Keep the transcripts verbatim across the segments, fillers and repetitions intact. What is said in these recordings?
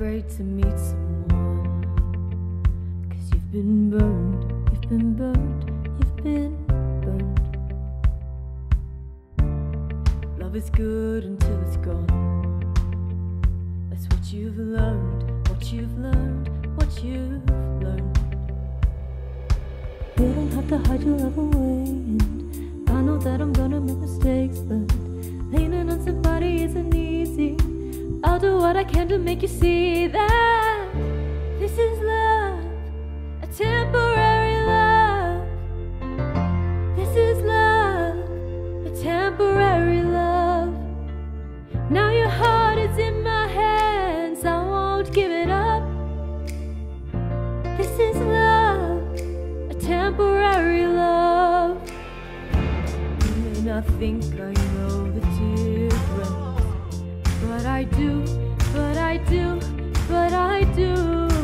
afraid to meet someone, 'cause you've been burned, you've been burned, you've been burned. Love is good until it's gone. That's what you've learned, what you've learned, what you've learned. You don't have to hide your love away, and I know that I'm gonna make mistakes, but leaning on somebody isn't easy. I'll do what I can to make you see that this is love, a temporary love. This is love, a temporary love. Now your heart is in my hands, I won't give it up. This is love, a temporary love. And I think I know the difference, but I do, but I do, but I do.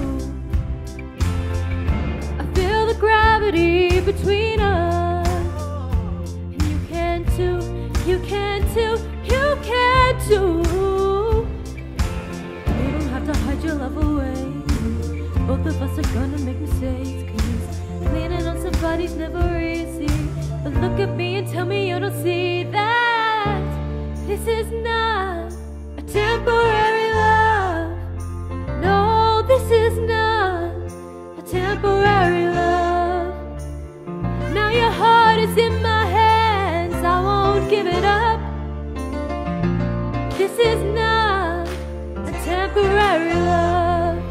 I feel the gravity between us, and you can too, you can too, you can too. You don't have to hide your love away. Both of us are gonna make mistakes, 'cause leaning on somebody's never easy. But look at me and tell me you don't see that this is not a temporary love. No, this is not a temporary love. Now your heart is in my hands, I won't give it up. This is not a temporary love.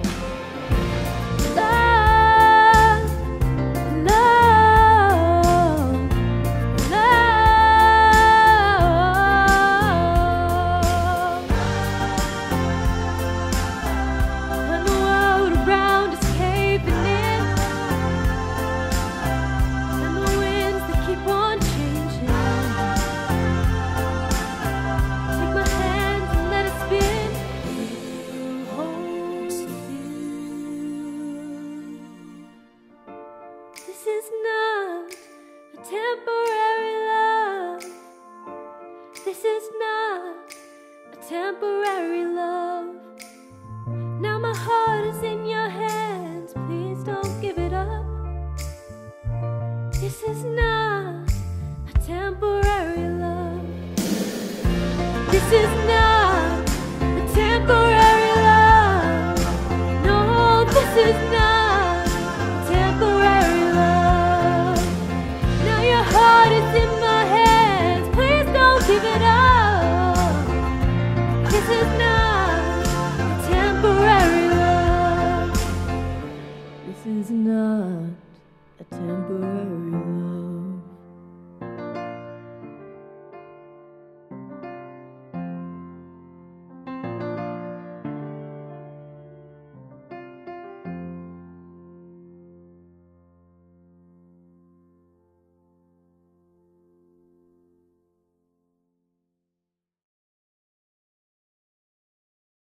This is not a temporary love. This is not a temporary love. Now my heart is in your hands, please don't give it up. This is not a temporary love. This is